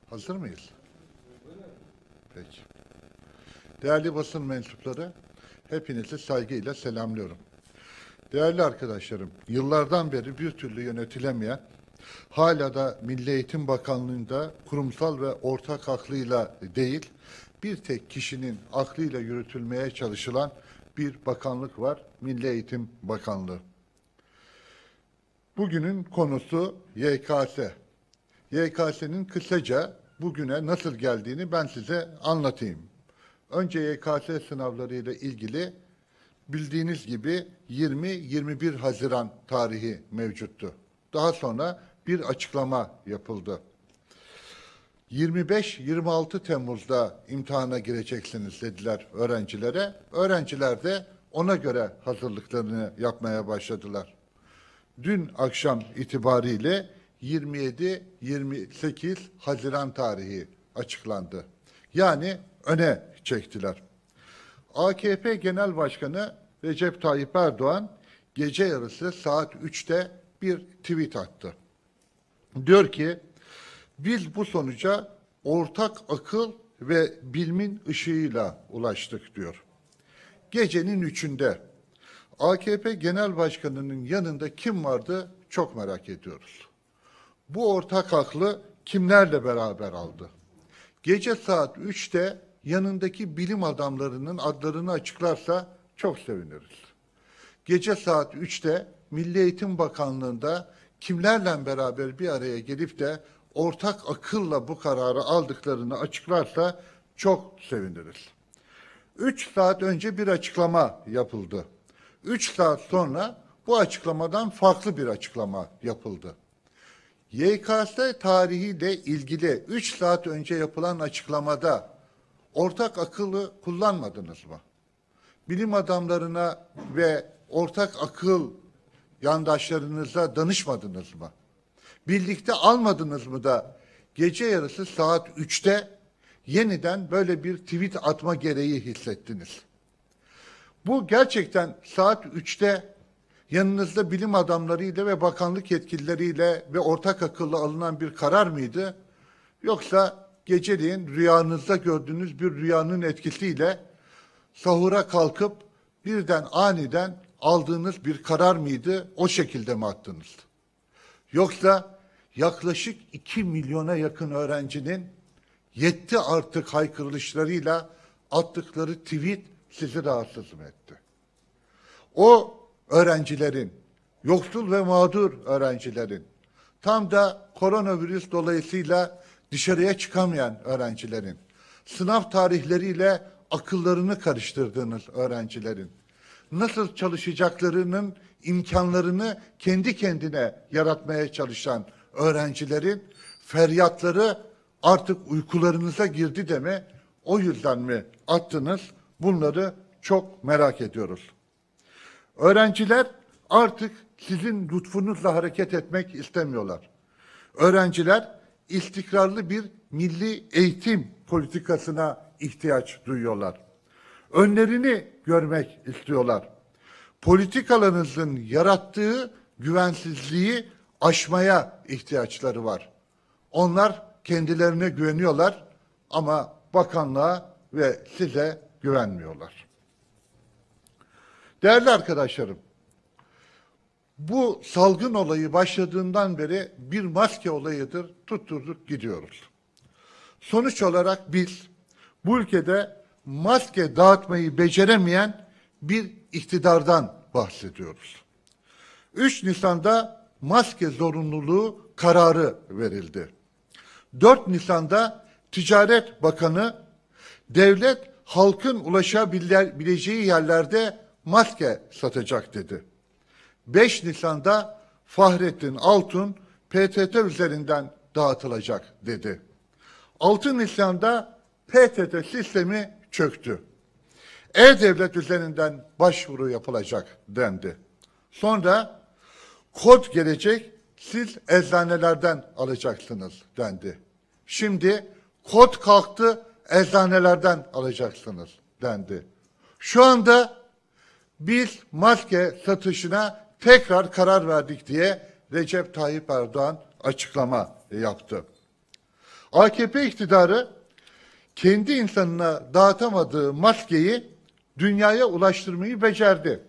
Hazır mıyız? Peki. Değerli basın mensupları, hepinizi saygıyla selamlıyorum. Değerli arkadaşlarım, yıllardan beri bir türlü yönetilemeyen, hala da Milli Eğitim Bakanlığı'nda kurumsal ve ortak aklıyla değil, bir tek kişinin aklıyla yürütülmeye çalışılan bir bakanlık var, Milli Eğitim Bakanlığı. Bugünün konusu YKS. YKS'nin kısaca bugüne nasıl geldiğini ben size anlatayım. Önce YKS sınavları ile ilgili bildiğiniz gibi 20-21 Haziran tarihi mevcuttu. Daha sonra bir açıklama yapıldı. 25-26 Temmuz'da imtihana gireceksiniz dediler öğrencilere. Öğrenciler de ona göre hazırlıklarını yapmaya başladılar. Dün akşam itibariyle 27-28 Haziran tarihi açıklandı. Yani öne çektiler. AKP Genel Başkanı Recep Tayyip Erdoğan gece yarısı saat 3'te bir tweet attı. Diyor ki, biz bu sonuca ortak akıl ve bilimin ışığıyla ulaştık diyor. Gecenin 3'ünde AKP Genel Başkanı'nın yanında kim vardı çok merak ediyoruz. Bu ortak aklı kimlerle beraber aldı? Gece saat 3'te yanındaki bilim adamlarının adlarını açıklarsa çok seviniriz. Gece saat 3'te Milli Eğitim Bakanlığı'nda kimlerle beraber bir araya gelip de ortak akılla bu kararı aldıklarını açıklarsa çok seviniriz. 3 saat önce bir açıklama yapıldı. 3 saat sonra bu açıklamadan farklı bir açıklama yapıldı. YKS tarihiyle ilgili 3 saat önce yapılan açıklamada ortak akıllı kullanmadınız mı? Bilim adamlarına ve ortak akıl yandaşlarınıza danışmadınız mı? Birlikte almadınız mı da gece yarısı saat 3'te yeniden böyle bir tweet atma gereği hissettiniz? Bu gerçekten saat 3'te yanınızda bilim adamlarıyla ve bakanlık yetkilileriyle ve ortak akılla alınan bir karar mıydı? Yoksa geceleyin rüyanızda gördüğünüz bir rüyanın etkisiyle sahura kalkıp birden aniden aldığınız bir karar mıydı? O şekilde mi attınız? Yoksa yaklaşık 2 milyona yakın öğrencinin yetti artık haykırışlarıyla attıkları tweet sizi rahatsız mı etti? O öğrencilerin, yoksul ve mağdur öğrencilerin, tam da koronavirüs dolayısıyla dışarıya çıkamayan öğrencilerin, sınav tarihleriyle akıllarını karıştırdığınız öğrencilerin, nasıl çalışacaklarının imkanlarını kendi kendine yaratmaya çalışan öğrencilerin feryatları artık uykularınıza girdi de mi, o yüzden mi attınız? Bunları çok merak ediyoruz. Öğrenciler artık sizin lütfunuzla hareket etmek istemiyorlar. Öğrenciler istikrarlı bir milli eğitim politikasına ihtiyaç duyuyorlar. Önlerini görmek istiyorlar. Politikalarınızın yarattığı güvensizliği aşmaya ihtiyaçları var. Onlar kendilerine güveniyorlar ama bakanlığa ve size güvenmiyorlar. Değerli arkadaşlarım, bu salgın olayı başladığından beri bir maske olayıdır, tutturduk gidiyoruz. Sonuç olarak biz bu ülkede maske dağıtmayı beceremeyen bir iktidardan bahsediyoruz. 3 Nisan'da maske zorunluluğu kararı verildi. 4 Nisan'da Ticaret Bakanı devlet halkın ulaşabileceği yerlerde maske satacak dedi. 5 Nisan'da Fahrettin Altun PTT üzerinden dağıtılacak dedi. 6 Nisan'da PTT sistemi çöktü. E-Devlet üzerinden başvuru yapılacak dendi. Sonra kod gelecek, siz eczanelerden alacaksınız dendi. Şimdi kod kalktı, eczanelerden alacaksınız dendi. Şu anda biz maske satışına tekrar karar verdik diye Recep Tayyip Erdoğan açıklama yaptı. AKP iktidarı kendi insanına dağıtamadığı maskeyi dünyaya ulaştırmayı becerdi.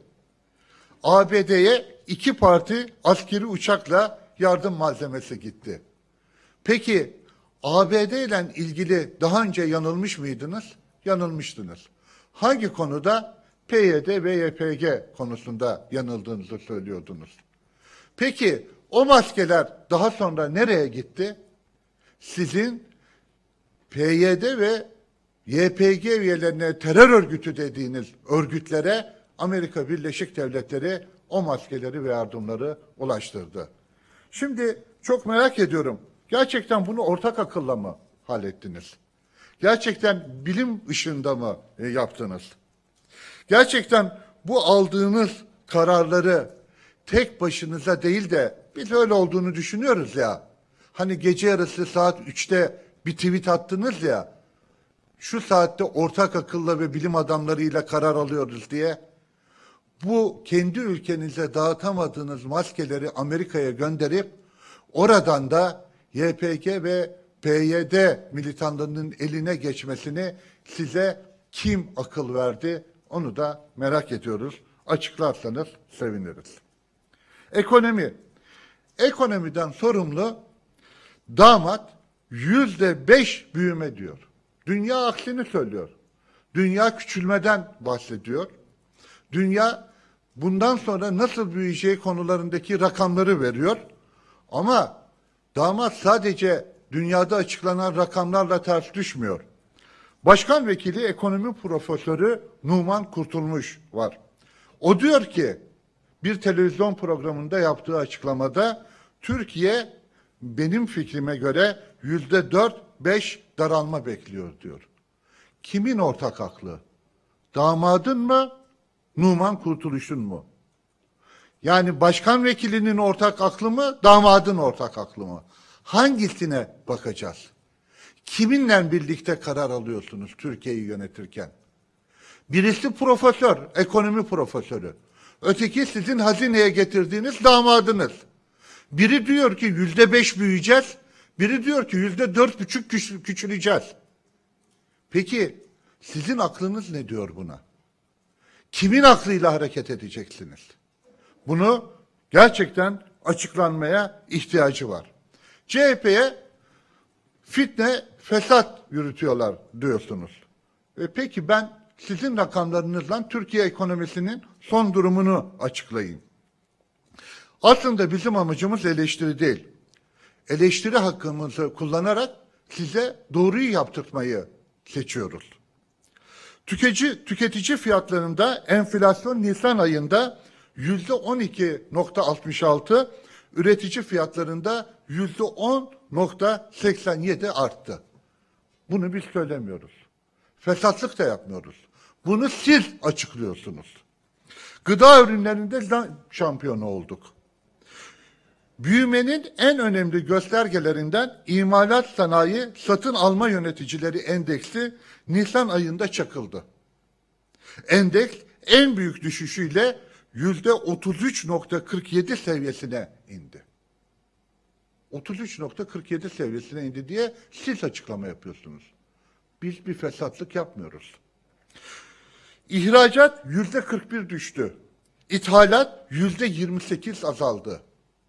ABD'ye 2 parti askeri uçakla yardım malzemesi gitti. Peki ABD ile ilgili daha önce yanılmış mıydınız? Yanılmıştınız. Hangi konuda? PYD ve YPG konusunda yanıldığınızı söylüyordunuz. Peki o maskeler daha sonra nereye gitti? Sizin PYD ve YPG üyelerine terör örgütü dediğiniz örgütlere Amerika Birleşik Devletleri o maskeleri ve yardımları ulaştırdı. Şimdi çok merak ediyorum. Gerçekten bunu ortak akılla mı hallettiniz? Gerçekten bilim ışığında mı yaptınız? Gerçekten bu aldığınız kararları tek başınıza değil de biz öyle olduğunu düşünüyoruz ya. Hani gece yarısı saat 3'te bir tweet attınız ya. Şu saatte ortak akılla ve bilim adamlarıyla karar alıyoruz diye. Bu kendi ülkenize dağıtamadığınız maskeleri Amerika'ya gönderip oradan da YPG ve PYD militanlarının eline geçmesini size kim akıl verdi? Onu da merak ediyoruz. Açıklarsanız seviniriz. Ekonomi. Ekonomiden sorumlu damat %5 büyüme diyor. Dünya aksini söylüyor. Dünya küçülmeden bahsediyor. Dünya bundan sonra nasıl büyüyeceği konularındaki rakamları veriyor. Ama damat sadece dünyada açıklanan rakamlarla ters düşmüyor. Başkan vekili ekonomi profesörü Numan Kurtulmuş var. O diyor ki bir televizyon programında yaptığı açıklamada Türkiye benim fikrime göre %4-5 daralma bekliyor diyor. Kimin ortak aklı? Damadın mı? Numan Kurtuluş'un mu? Yani başkan vekilinin ortak aklı mı? Damadın ortak aklı mı? Hangisine bakacağız? Kiminle birlikte karar alıyorsunuz Türkiye'yi yönetirken? Birisi profesör, ekonomi profesörü. Öteki sizin hazineye getirdiğiniz damadınız. Biri diyor ki %5 büyüyeceğiz. Biri diyor ki %4,5 küçüleceğiz. Peki sizin aklınız ne diyor buna? Kimin aklıyla hareket edeceksiniz? Bunu gerçekten açıklanmaya ihtiyacı var. CHP'ye fitne, fesat yürütüyorlar diyorsunuz. Peki ben sizin rakamlarınızla Türkiye ekonomisinin son durumunu açıklayayım. Aslında bizim amacımız eleştiri değil. Eleştiri hakkımızı kullanarak size doğruyu yaptırtmayı seçiyoruz. Tüketici fiyatlarında enflasyon Nisan ayında %12,66, üretici fiyatlarında %10,87 arttı. Bunu biz söylemiyoruz. Fesatlık da yapmıyoruz. Bunu siz açıklıyorsunuz. Gıda ürünlerinde şampiyonu olduk. Büyümenin en önemli göstergelerinden imalat sanayi satın alma yöneticileri endeksi Nisan ayında çakıldı. Endeks en büyük düşüşüyle %33,47 seviyesine indi. 33,47 seviyesine indi diye siz açıklama yapıyorsunuz. Biz bir fesatlık yapmıyoruz. İhracat %41 düştü. İthalat %28 azaldı.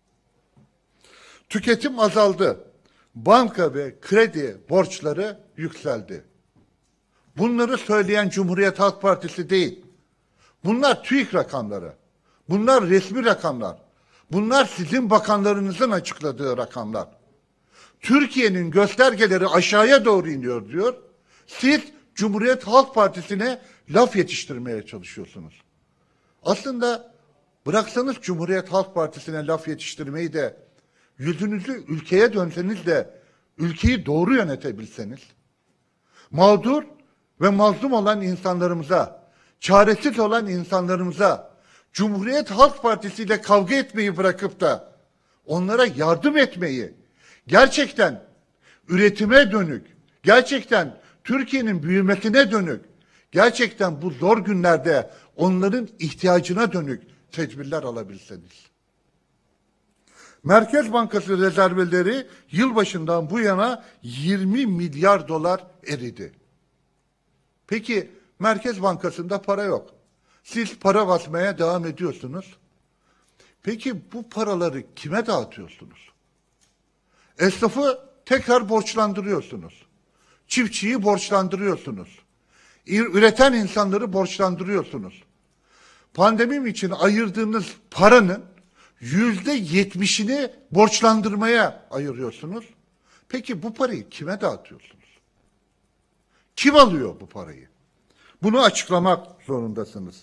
Tüketim azaldı. Banka ve kredi borçları yükseldi. Bunları söyleyen Cumhuriyet Halk Partisi değil. Bunlar TÜİK rakamları. Bunlar resmi rakamlar. Bunlar sizin bakanlarınızın açıkladığı rakamlar. Türkiye'nin göstergeleri aşağıya doğru iniyor diyor. Siz Cumhuriyet Halk Partisi'ne laf yetiştirmeye çalışıyorsunuz. Aslında bıraksanız Cumhuriyet Halk Partisi'ne laf yetiştirmeyi de yüzünüzü ülkeye dönseniz de ülkeyi doğru yönetebilseniz, mağdur ve mazlum olan insanlarımıza, çaresiz olan insanlarımıza Cumhuriyet Halk Partisi ile kavga etmeyi bırakıp da onlara yardım etmeyi, gerçekten üretime dönük, gerçekten Türkiye'nin büyümesine dönük, gerçekten bu zor günlerde onların ihtiyacına dönük tedbirler alabilseniz. Merkez Bankası rezervleri yılbaşından bu yana 20 milyar dolar eridi. Peki Merkez Bankası'nda para yok. Siz para basmaya devam ediyorsunuz. Peki bu paraları kime dağıtıyorsunuz? Esnafı tekrar borçlandırıyorsunuz. Çiftçiyi borçlandırıyorsunuz. Üreten insanları borçlandırıyorsunuz. Pandemi için ayırdığınız paranın %70'ini borçlandırmaya ayırıyorsunuz. Peki bu parayı kime dağıtıyorsunuz? Kim alıyor bu parayı? Bunu açıklamak zorundasınız.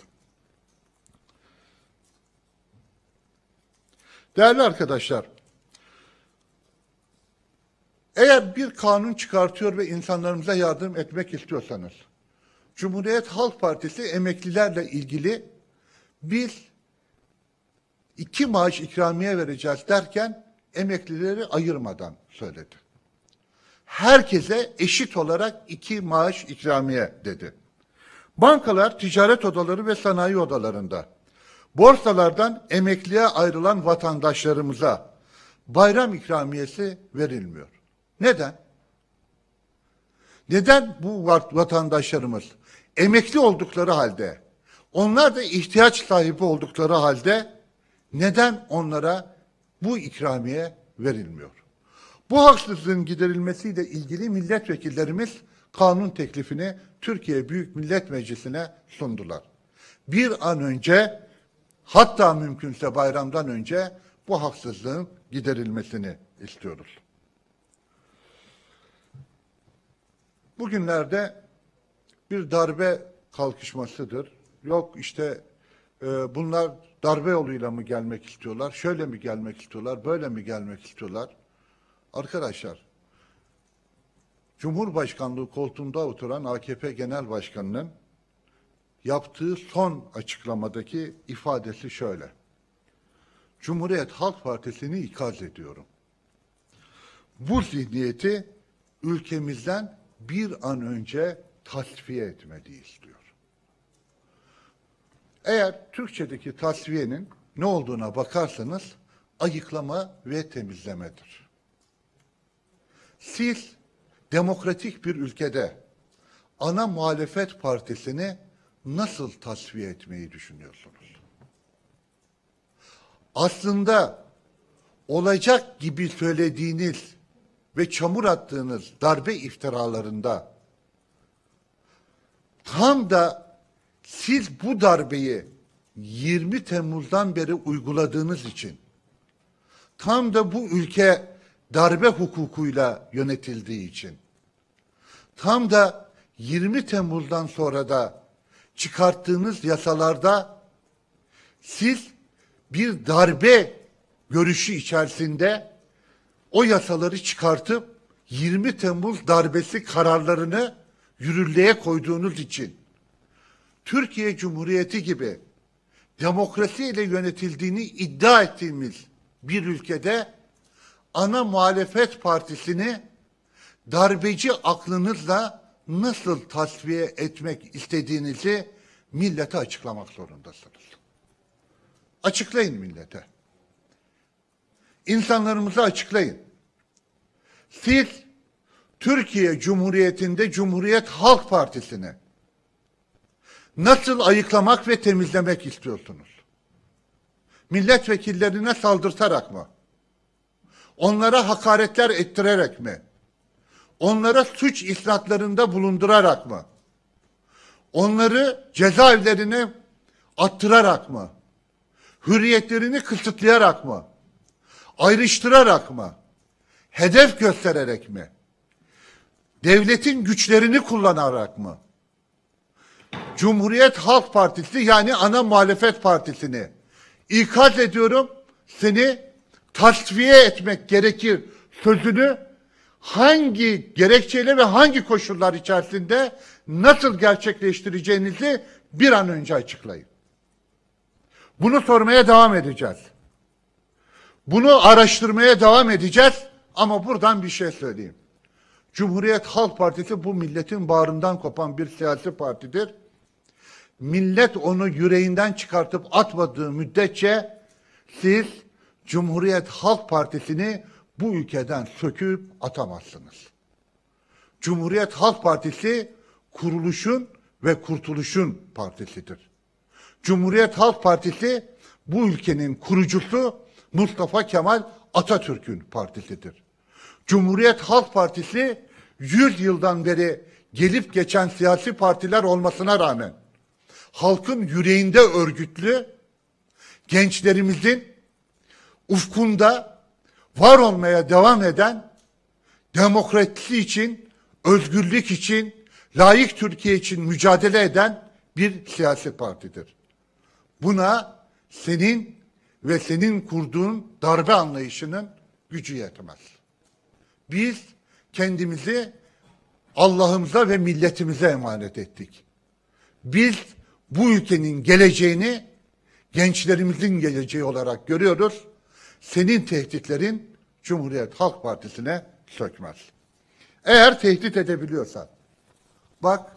Değerli arkadaşlar, eğer bir kanun çıkartıyor ve insanlarımıza yardım etmek istiyorsanız, Cumhuriyet Halk Partisi emeklilerle ilgili biz 2 maaş ikramiye vereceğiz derken emeklileri ayırmadan söyledi. Herkese eşit olarak 2 maaş ikramiye dedi. Bankalar, ticaret odaları ve sanayi odalarında borsalardan emekliye ayrılan vatandaşlarımıza bayram ikramiyesi verilmiyor. Neden? Neden bu vatandaşlarımız emekli oldukları halde, onlar da ihtiyaç sahibi oldukları halde neden onlara bu ikramiye verilmiyor? Bu haksızlığın giderilmesiyle ilgili milletvekillerimiz kanun teklifini Türkiye Büyük Millet Meclisi'ne sundular. Bir an önce, hatta mümkünse bayramdan önce bu haksızlığın giderilmesini istiyoruz. Bugünlerde bir darbe kalkışmasıdır. Yok işte bunlar darbe yoluyla mı gelmek istiyorlar, şöyle mi gelmek istiyorlar, böyle mi gelmek istiyorlar? Arkadaşlar, Cumhurbaşkanlığı koltuğunda oturan AKP Genel Başkanı'nın yaptığı son açıklamadaki ifadesi şöyle: Cumhuriyet Halk Partisi'ni ikaz ediyorum. Bu zihniyeti ülkemizden bir an önce tasfiye etmeliyiz diyor. Eğer Türkçedeki tasfiyenin ne olduğuna bakarsanız ayıklama ve temizlemedir. Siz demokratik bir ülkede ana muhalefet partisini nasıl tasfiye etmeyi düşünüyorsunuz? Aslında olacak gibi söylediğiniz ve çamur attığınız darbe iftiralarında tam da siz bu darbeyi 20 Temmuz'dan beri uyguladığınız için, tam da bu ülke darbe hukukuyla yönetildiği için, tam da 20 Temmuz'dan sonra da çıkarttığınız yasalarda siz bir darbe görüşü içerisinde o yasaları çıkartıp 20 Temmuz darbesi kararlarını yürürlüğe koyduğunuz için Türkiye Cumhuriyeti gibi demokrasiyle yönetildiğini iddia ettiğimiz bir ülkede ana muhalefet partisini darbeci aklınızla nasıl tasfiye etmek istediğinizi millete açıklamak zorundasınız. Açıklayın millete. İnsanlarımıza açıklayın. Siz Türkiye Cumhuriyeti'nde Cumhuriyet Halk Partisi'ni nasıl ayıklamak ve temizlemek istiyorsunuz? Milletvekillerine saldırtarak mı? Onlara hakaretler ettirerek mi? Onlara suç isnatlarında bulundurarak mı? Onları cezaevlerine attırarak mı? Hürriyetlerini kısıtlayarak mı? Ayrıştırarak mı? Hedef göstererek mi? Devletin güçlerini kullanarak mı? Cumhuriyet Halk Partisi, yani ana muhalefet partisini ikaz ediyorum, seni tasfiye etmek gerekir sözünü hangi gerekçeyle ve hangi koşullar içerisinde nasıl gerçekleştireceğinizi bir an önce açıklayın. Bunu sormaya devam edeceğiz. Bunu araştırmaya devam edeceğiz ama buradan bir şey söyleyeyim. Cumhuriyet Halk Partisi bu milletin bağrından kopan bir siyasi partidir. Millet onu yüreğinden çıkartıp atmadığı müddetçe siz Cumhuriyet Halk Partisi'ni bu ülkeden söküp atamazsınız. Cumhuriyet Halk Partisi kuruluşun ve kurtuluşun partisidir. Cumhuriyet Halk Partisi bu ülkenin kurucusu Mustafa Kemal Atatürk'ün partisidir. Cumhuriyet Halk Partisi 100 yıldan beri gelip geçen siyasi partiler olmasına rağmen halkın yüreğinde örgütlü, gençlerimizin ufkunda var olmaya devam eden, demokrasi için, özgürlük için, layık Türkiye için mücadele eden bir siyasi partidir. Buna senin ve senin kurduğun darbe anlayışının gücü yetmez. Biz kendimizi Allah'ımıza ve milletimize emanet ettik. Biz bu ülkenin geleceğini gençlerimizin geleceği olarak görüyoruz. Senin tehditlerin Cumhuriyet Halk Partisi'ne sökmez. Eğer tehdit edebiliyorsan, bak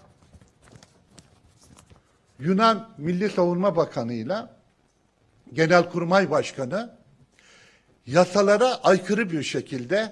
Yunan Milli Savunma Bakanı'yla Genelkurmay Başkanı yasalara aykırı bir şekilde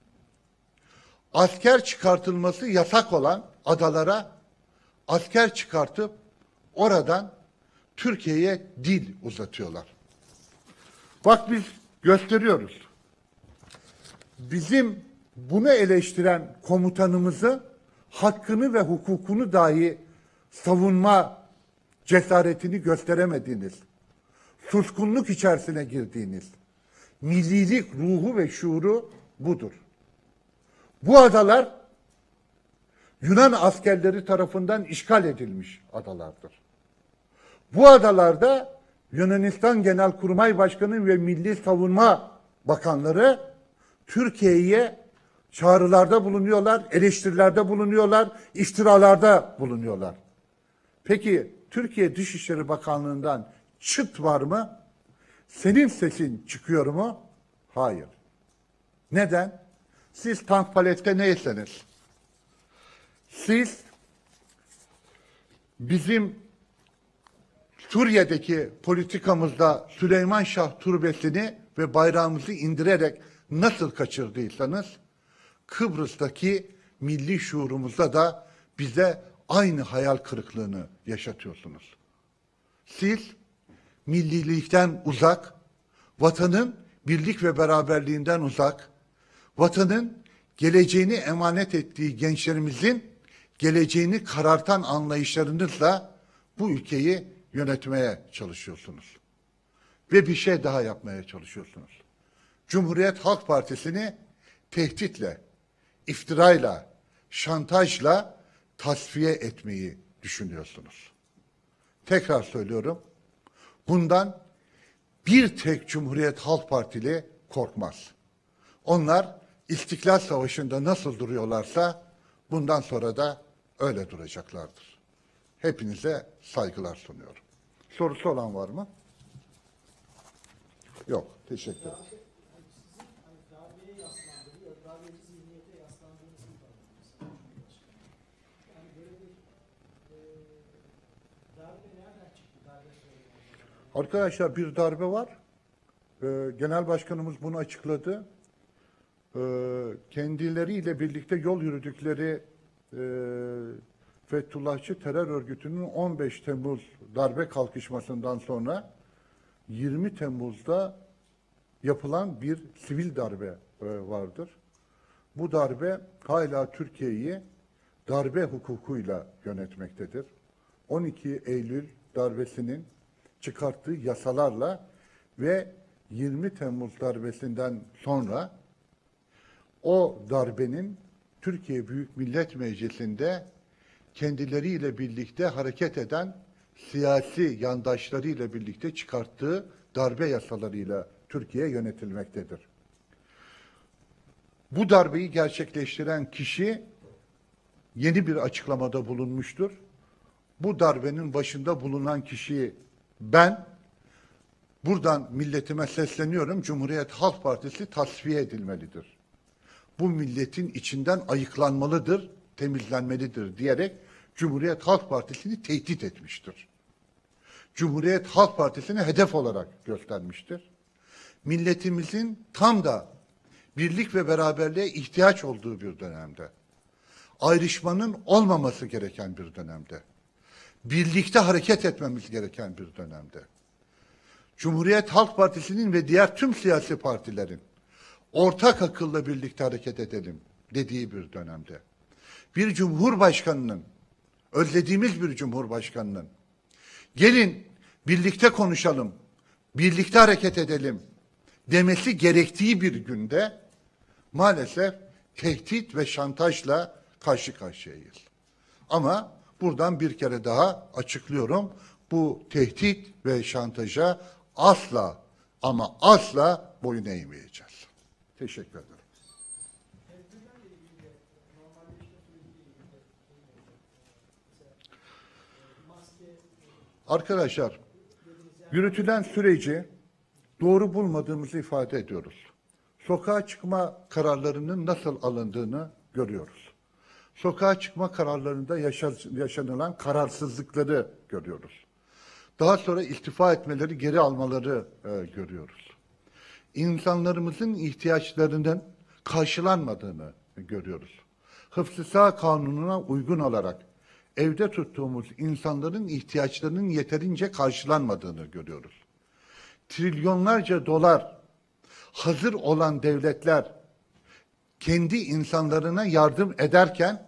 asker çıkartılması yasak olan adalara asker çıkartıp oradan Türkiye'ye dil uzatıyorlar. Bak biz gösteriyoruz. Bizim bunu eleştiren komutanımızı hakkını ve hukukunu dahi savunma cesaretini gösteremediğiniz, suskunluk içerisine girdiğiniz, millilik ruhu ve şuuru budur. Bu adalar Yunan askerleri tarafından işgal edilmiş adalardır. Bu adalarda Yunanistan Genelkurmay Başkanı ve Milli Savunma Bakanları Türkiye'ye çağrılarda bulunuyorlar, eleştirilerde bulunuyorlar, iftiralarda bulunuyorlar. Peki Türkiye Dışişleri Bakanlığı'ndan çıt var mı? Senin sesin çıkıyor mu? Hayır. Neden? Siz tank palette neyseniz, siz bizim Suriye'deki politikamızda Süleyman Şah Türbesi'ni ve bayrağımızı indirerek nasıl kaçırdıysanız, Kıbrıs'taki milli şuurumuzda da bize aynı hayal kırıklığını yaşatıyorsunuz. Siz millilikten uzak, vatanın birlik ve beraberliğinden uzak, vatanın geleceğini emanet ettiği gençlerimizin geleceğini karartan anlayışlarınızla bu ülkeyi yönetmeye çalışıyorsunuz. Ve bir şey daha yapmaya çalışıyorsunuz. Cumhuriyet Halk Partisi'ni tehditle, iftirayla, şantajla tasfiye etmeyi düşünüyorsunuz. Tekrar söylüyorum, bundan bir tek Cumhuriyet Halk Partili korkmaz. Onlar İstiklal Savaşı'nda nasıl duruyorlarsa bundan sonra da öyle duracaklardır. Hepinize saygılar sunuyorum. Sorusu olan var mı? Yok, teşekkür ederim. Arkadaşlar bir darbe var. Genel Başkanımız bunu açıkladı. Kendileriyle birlikte yol yürüdükleri Fethullahçı terör örgütünün 15 Temmuz darbe kalkışmasından sonra 20 Temmuz'da yapılan bir sivil darbe vardır. Bu darbe hala Türkiye'yi darbe hukukuyla yönetmektedir. 12 Eylül darbesinin çıkarttığı yasalarla ve 20 Temmuz darbesinden sonra o darbenin Türkiye Büyük Millet Meclisi'nde kendileriyle birlikte hareket eden siyasi yandaşlarıyla birlikte çıkarttığı darbe yasalarıyla Türkiye yönetilmektedir. Bu darbeyi gerçekleştiren kişi yeni bir açıklamada bulunmuştur. Bu darbenin başında bulunan kişiyi ben buradan milletime sesleniyorum. Cumhuriyet Halk Partisi tasfiye edilmelidir. Bu milletin içinden ayıklanmalıdır, temizlenmelidir diyerek Cumhuriyet Halk Partisi'ni tehdit etmiştir. Cumhuriyet Halk Partisi'ni hedef olarak göstermiştir. milletimizin tam da birlik ve beraberliğe ihtiyaç olduğu bir dönemde, ayrışmanın olmaması gereken bir dönemde, birlikte hareket etmemiz gereken bir dönemde, Cumhuriyet Halk Partisi'nin ve diğer tüm siyasi partilerin ortak akılla birlikte hareket edelim dediği bir dönemde, bir cumhurbaşkanının, özlediğimiz bir cumhurbaşkanının, gelin birlikte konuşalım, birlikte hareket edelim demesi gerektiği bir günde maalesef tehdit ve şantajla karşı karşıyayız. Ama buradan bir kere daha açıklıyorum, bu tehdit ve şantaja asla ama asla boyun eğmeyeceğiz. Teşekkür ederim. Arkadaşlar, yürütülen süreci doğru bulmadığımızı ifade ediyoruz. Sokağa çıkma kararlarının nasıl alındığını görüyoruz. Sokağa çıkma kararlarında yaşanılan kararsızlıkları görüyoruz. Daha sonra istifa etmeleri, geri almaları görüyoruz. İnsanlarımızın ihtiyaçlarının karşılanmadığını görüyoruz. Hıfzı Sıha Kanunu'na uygun olarak evde tuttuğumuz insanların ihtiyaçlarının yeterince karşılanmadığını görüyoruz. Trilyonlarca dolar hazır olan devletler kendi insanlarına yardım ederken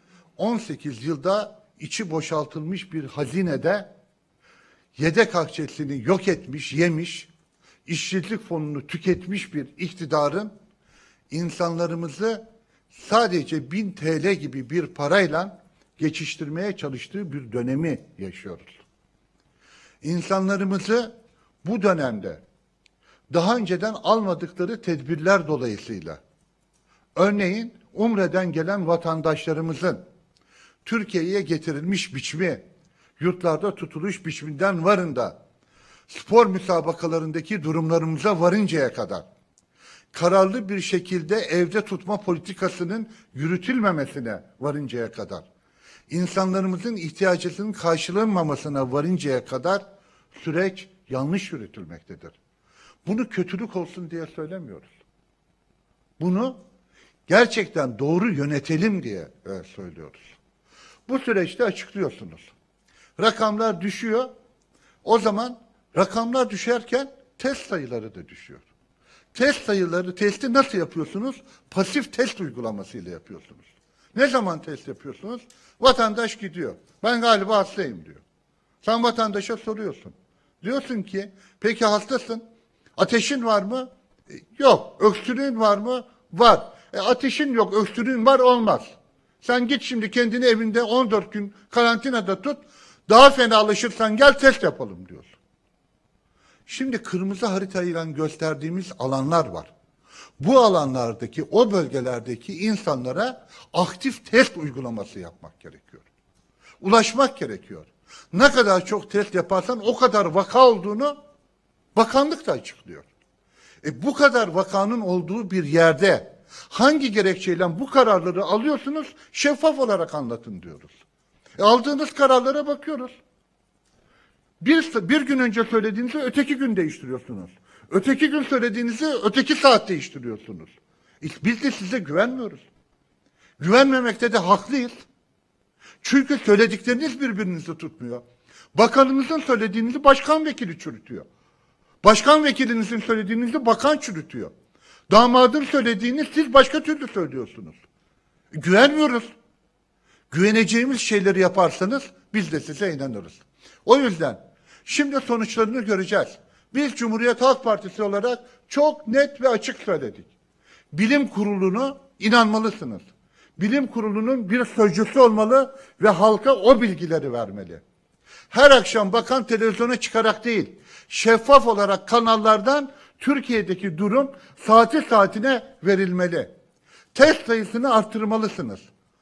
18 yılda içi boşaltılmış bir hazinede yedek akçesini yok etmiş, yemiş, işsizlik fonunu tüketmiş bir iktidarın insanlarımızı sadece 1000 TL gibi bir parayla geçiştirmeye çalıştığı bir dönemi yaşıyoruz. İnsanlarımızı bu dönemde daha önceden almadıkları tedbirler dolayısıyla, örneğin Umre'den gelen vatandaşlarımızın Türkiye'ye getirilmiş biçimi, yurtlarda tutuluş biçiminden varın da spor müsabakalarındaki durumlarımıza varıncaya kadar kararlı bir şekilde evde tutma politikasının yürütülmemesine varıncaya kadar, insanlarımızın ihtiyacının karşılanmamasına varıncaya kadar süreç yanlış yürütülmektedir. Bunu kötülük olsun diye söylemiyoruz. Bunu gerçekten doğru yönetelim diye söylüyoruz. Bu süreçte açıklıyorsunuz. Rakamlar düşüyor. O zaman rakamlar düşerken test sayıları da düşüyor. Testi nasıl yapıyorsunuz? Pasif test uygulamasıyla yapıyorsunuz. Ne zaman test yapıyorsunuz? Vatandaş gidiyor. Ben galiba hastayım diyor. Sen vatandaşa soruyorsun. Diyorsun ki, peki hastasın. Ateşin var mı? Yok. Öksürüğün var mı? Var. Ateşin yok, öksürüğün var, olmaz. Sen git şimdi kendini evinde 14 gün karantinada tut. Daha fenalaşırsan gel test yapalım diyorsun. Şimdi kırmızı haritayla gösterdiğimiz alanlar var. Bu alanlardaki, o bölgelerdeki insanlara aktif test uygulaması yapmak gerekiyor. Ulaşmak gerekiyor. Ne kadar çok test yaparsan o kadar vaka olduğunu bakanlık da açıklıyor. Bu kadar vakanın olduğu bir yerde hangi gerekçeyle bu kararları alıyorsunuz? Şeffaf olarak anlatın diyoruz. Aldığınız kararlara bakıyoruz. Bir gün önce söylediğinizi öteki gün değiştiriyorsunuz. Öteki gün söylediğinizi öteki saat değiştiriyorsunuz. Biz de size güvenmiyoruz. Güvenmemekte de haklıyız. Çünkü söyledikleriniz birbirinizi tutmuyor. Bakanınızın söylediğinizi başkan vekili çürütüyor. Başkan vekilinizin söylediğinizi bakan çürütüyor. Damadın söylediğini siz başka türlü söylüyorsunuz. Güvenmiyoruz. Güveneceğimiz şeyleri yaparsanız biz de size inanırız. O yüzden şimdi sonuçlarını göreceğiz. Biz Cumhuriyet Halk Partisi olarak çok net ve açık söyledik. Bilim kurulunu inanmalısınız. Bilim kurulunun bir sözcüsü olmalı ve halka o bilgileri vermeli. Her akşam bakan televizyona çıkarak değil, şeffaf olarak kanallardan Türkiye'deki durum saati saatine verilmeli. Test sayısını arttırmalısınız.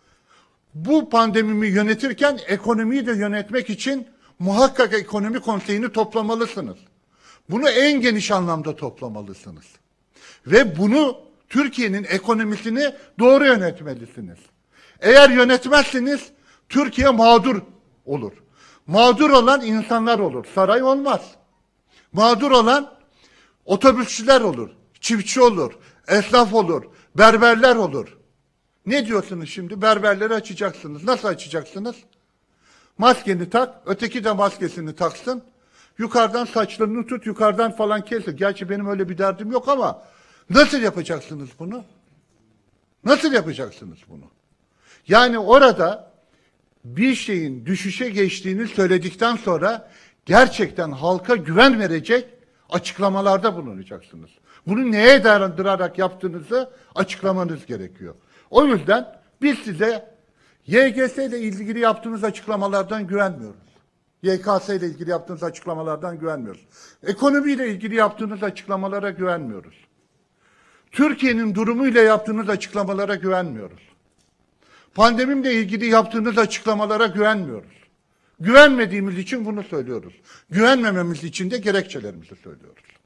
Bu pandemimi yönetirken ekonomiyi de yönetmek için muhakkak ekonomi konseyini toplamalısınız. Bunu en geniş anlamda toplamalısınız. Ve bunu Türkiye'nin ekonomisini doğru yönetmelisiniz. Eğer yönetmezseniz Türkiye mağdur olur. Mağdur olan insanlar olur. Saray olmaz. Mağdur olan Otobüsçüler olur, çiftçi olur, esnaf olur, berberler olur. Ne diyorsunuz şimdi? Berberleri açacaksınız. Nasıl açacaksınız? Maskeni tak, öteki de maskesini taksın. Yukarıdan saçlarını tut, yukarıdan falan kesin. Gerçi benim öyle bir derdim yok ama nasıl yapacaksınız bunu? Nasıl yapacaksınız bunu? Yani orada bir şeyin düşüşe geçtiğini söyledikten sonra gerçekten halka güven verecek açıklamalarda bulunacaksınız. Bunu neye dayandırarak yaptığınızı açıklamanız gerekiyor. O yüzden biz size YGS ile ilgili yaptığınız açıklamalardan güvenmiyoruz. YKS ile ilgili yaptığınız açıklamalardan güvenmiyoruz. Ekonomiyle ilgili yaptığınız açıklamalara güvenmiyoruz. Türkiye'nin durumuyla yaptığınız açıklamalara güvenmiyoruz. Pandemiyle ilgili yaptığınız açıklamalara güvenmiyoruz. Güvenmediğimiz için bunu söylüyoruz. Güvenmememiz için de gerekçelerimizi söylüyoruz.